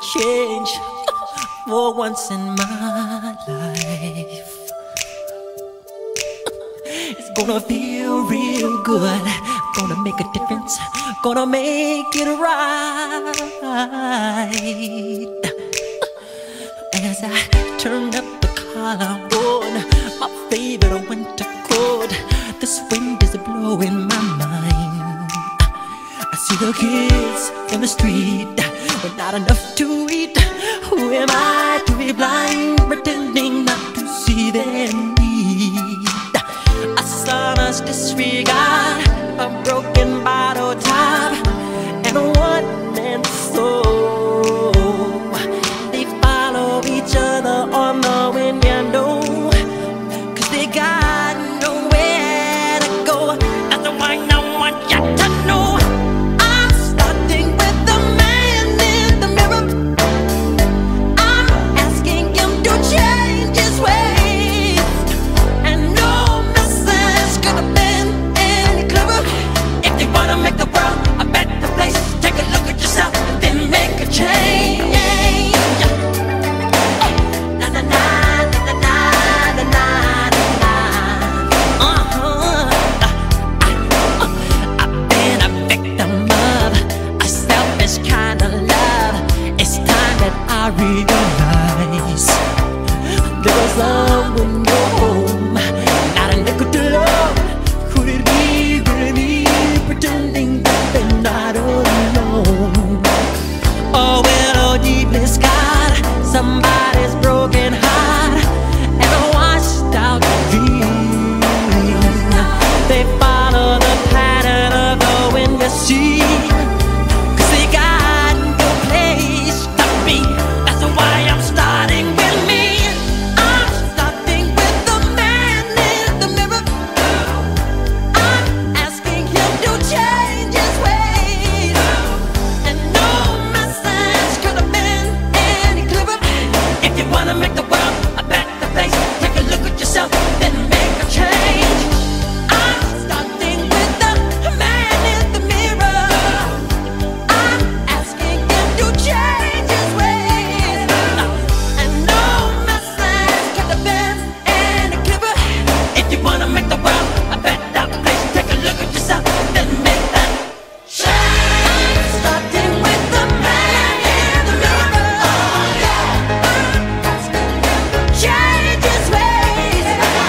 change for once in my life. It's gonna feel real good, gonna make a difference, gonna make it right. As I turn up the collar on my favorite winter coat, this wind is blowing my mind. I see the kids in the street with not enough to eat. Who am I to be blind, pretending not to see their need? A sonorous disregard, a broken bottle top, and a one-man soul. They follow each other on the window, 'cause they got nowhere to go. That's why I want you to know I'm starting with the man in the mirror. I'm asking him to change his ways, and no message could have been any clearer. If you wanna make the world a better place, take a look at yourself and then make a change. Na na na na na na na na. I've been a victim of a selfish kind of love. It's time that I realize there was love in your home, not a nickel to love. Could it be really me pretending that they're not alone? Oh, well, oh, deeply scarred, somebody's broken heart and a washed out dream. They follow the pattern of the wind, you see, 'cause they got no place to be. That's why I'm starting with me. I'm starting with the man in the mirror. I'm asking him to change his ways, and no message could have been any clearer. If you wanna make the world a better place, take a look at yourself, then make a change. I'm starting with the man in the mirror. I'm asking him to change his ways, and no message could have been any clearer. If you wanna make the world a better place, take a look at yourself, then make that change. I'm starting with the man in the mirror. I'm asking him to change his ways.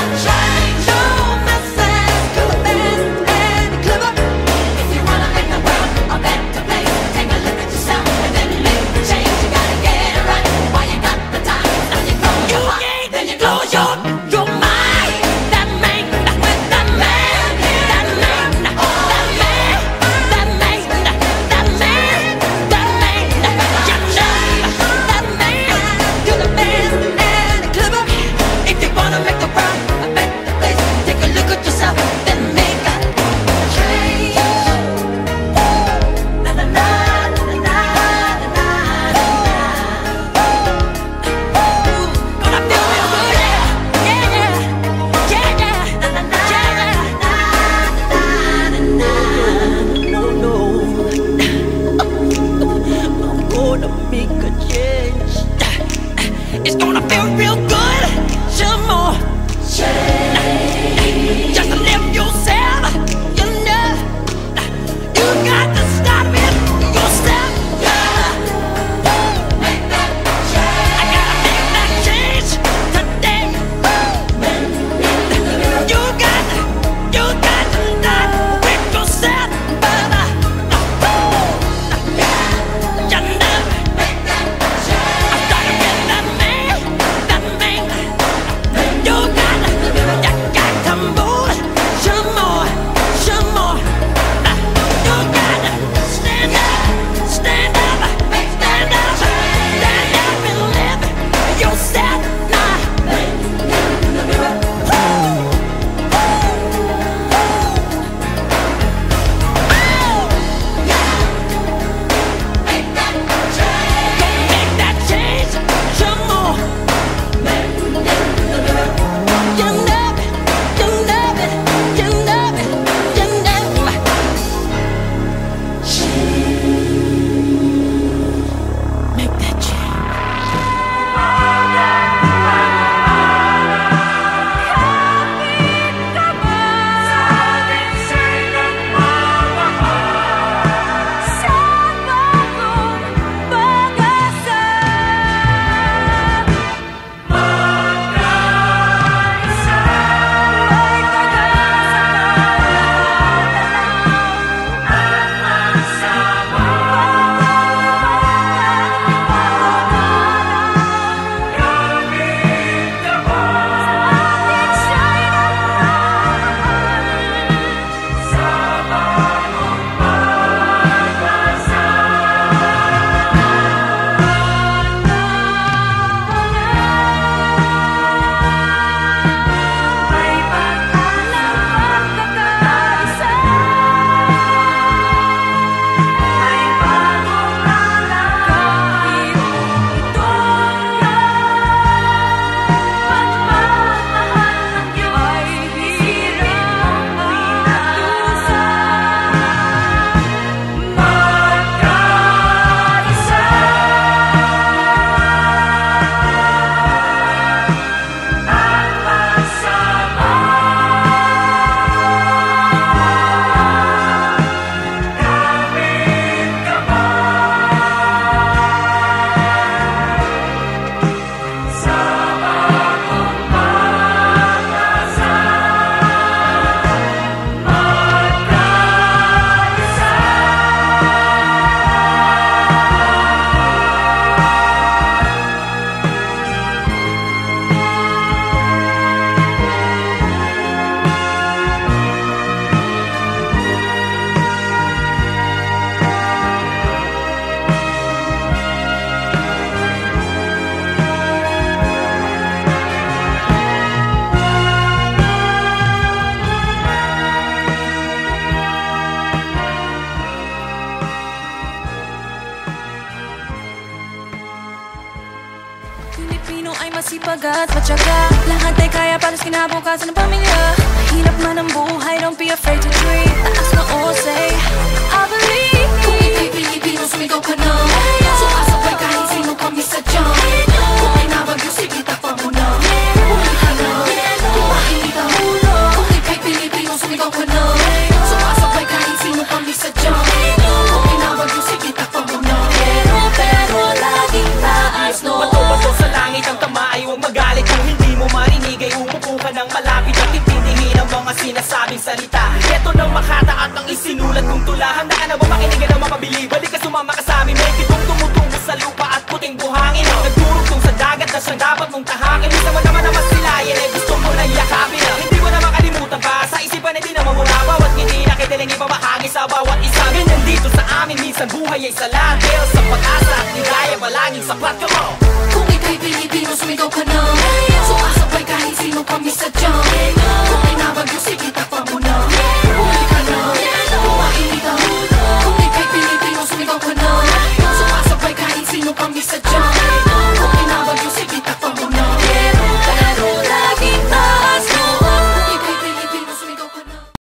No message could have been any clearer. If you wanna make the world a better place, take a look at yourself and then make the change. You gotta get it right while you got the time. Now you close your heart, then you close your mind. That man, with that man, that man, that man, that man, that man, that man, that man could have been any clearer. If you wanna make the world a better place, take a look at yourself, then make a change. Na na na na na na na. Gonna feel real good, yeah, yeah, yeah, yeah. Na na na na na na. No, no, I'm gonna make a change. It's gonna feel real good, some more. Just a little sipag at matyaga. Lahat ay kaya palos kinabukasan ng pamilya. Hirap man ang buhay, don't be afraid to dream. Taas na o say, I believe. Kung ika'y Pilipino, sumigaw ka na. Sumasabay kahit sino kami sadyang. Kung may nabagyo, sige takpan mo na. Bumalik ka na, kumainit ang ulo. Kung ika'y Pilipino, sumigaw ka na. Sumasabay kahit sino kami sadyang. Kung may nabagyo, sige takpan mo na. Pero laging taas no. Bato-bato sa langit ang tama ay huwag magalit. Kung hindi mo marinig ay umupo ka ng malapit at intindihin ang mga sinasabing salita. Ito ng makata at ang isinulat kong tula. Handa ka na ba makinig ng mapabili? Balik ka sumama ka sa amin. May kitong tumutungo sa lupa at puting buhangin. Nagdurugtong sa dagat na siyang dapat mong tahakin. Minsan mo naman na mas silayan ay gusto mo na yakapin. Hindi mo na makalimutan pa, sa isipan hindi na mamura. Bawat ngiti na kitiling ipamahagi sa bawat isa. Ganyan dito sa amin, minsan buhay ay salat. Pero sa pag-asa at ligaya palaging sapat ka